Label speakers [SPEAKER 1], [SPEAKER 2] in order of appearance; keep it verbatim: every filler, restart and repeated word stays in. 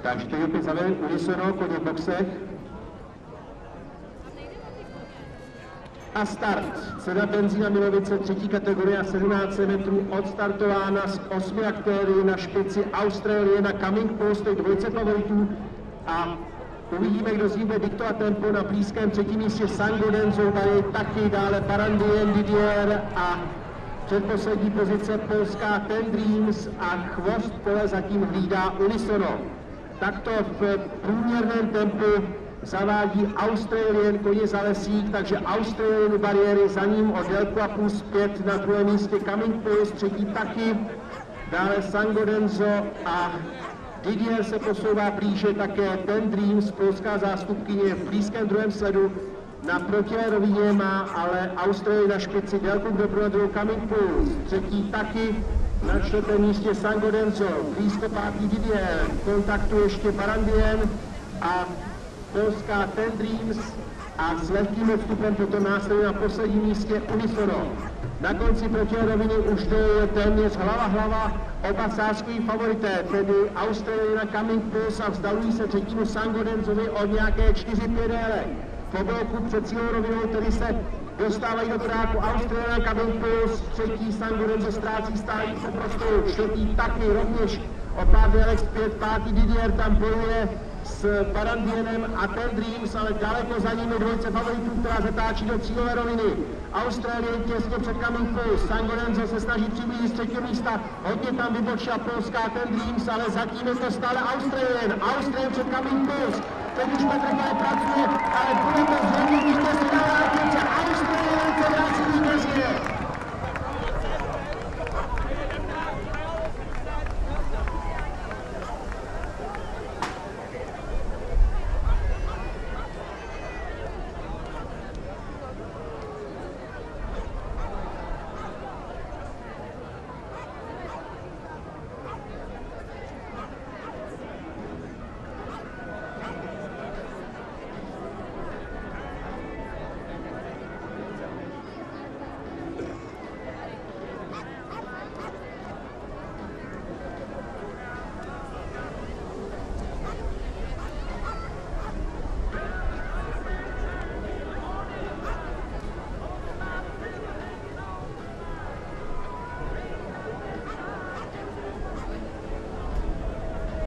[SPEAKER 1] Takže to je opět zaveden unisono, koně v boxech. A start. Cena Benzína Milovice, třetí kategorie, sedmnáct metrů, odstartována s osmi aktéry na špici Austrálie na Coming Post, to je dvojce favoritů. A uvidíme, kdo z ní bude diktovat tempo. Na blízkém třetím místě Sangodenzo, tady taky dále Barandien, Didier a předposlední pozice polská Ten Dreams a chvost pole zatím hlídá unisono. Takto v průměrném tempu zavádí Australian koně za lesík, takže Australian bariéry za ním o délku a půl zpět, na druhém místě Coming Post, třetí taky, dále Sangodenzo a Didier se posouvá blíže, také Ten Dreams, polská zástupkyně v blízkém druhém sledu. Na protilé rovině má ale Austrálie na špici, délku k doprovodu Coming Post, třetí taky, na čtvrtém místě Sangodenzo, blízko pátý Didier, v kontaktu ještě Barandien a polská Ten Dreams a s lehkým odstupem potom následuje na posledním místě unisono. Na konci protilé roviny už to je téměř hlava hlava, oba sázkují favorité, tedy Austrálie na Coming Post a vzdalují se třetímu Sangodenzovi od nějaké čtyři pět délek. Po bloku před cílou rovinou, tedy se dostávají do podáku Austrálie na Coming Post, třetí Sangodenzo ztrácí stávající prostoru, čtvrtý taky rovněž o pár délek zpět, pátý Didier tam bojuje s Barandienem a Ten Dreams, ale daleko za nimi dvojce favoritů, která zatáčí do cílové roviny. Austrálie těsně před Coming Post, Sangodenzo se snaží přiblížit z třetího místa, hodně tam vybočila polská Ten Dreams, ale zatím je to stále Australian. Australian před Coming Post, teď už Petr pracuje, ale bude to zřejmě vítězství na